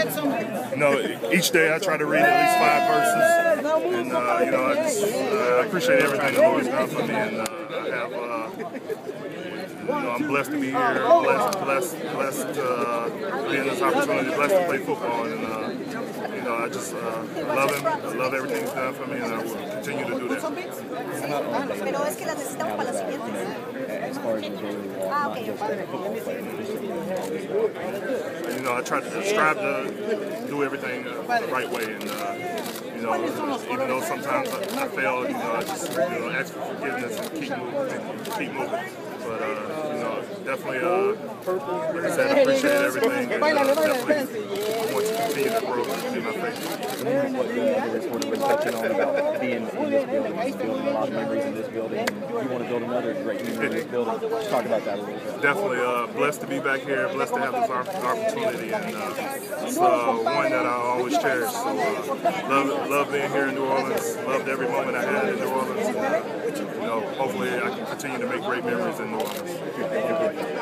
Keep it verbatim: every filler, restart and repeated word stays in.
You know, each day I try to read at least five verses, and uh, you know, I, just, uh, I appreciate everything the Lord's done for me, and uh, I have, uh, you know, I'm blessed to be here, blessed, blessed, blessed to uh, be in this opportunity, blessed to play football, and uh, you know, I just uh, love him, I love everything he's done for me, and I will continue to do that. Pero es que las necesitamos para las siguientes. As far as the daily walk, Ah, not okay. just the football player, but just the You know, I try to strive to do everything uh, the right way, and uh, you know, even though sometimes I, I fail, you know, I just you know ask for forgiveness and keep moving, and keep moving. But uh, you know, definitely, uh, like I said, I appreciate everything, and uh, definitely want to continue to grow in my faith. And what the other reporter was touching on about being in this building, and building a lot of memories in this building. You want to build another great memory in this building. Let's talk about that a little bit. Definitely uh, blessed to be back here, blessed to have this opportunity, and uh, it's uh, one that I always cherish. So uh, love, love being here in New Orleans, loved every moment I had in New Orleans. And, uh, you know, hopefully I can continue to make great memories in New Orleans.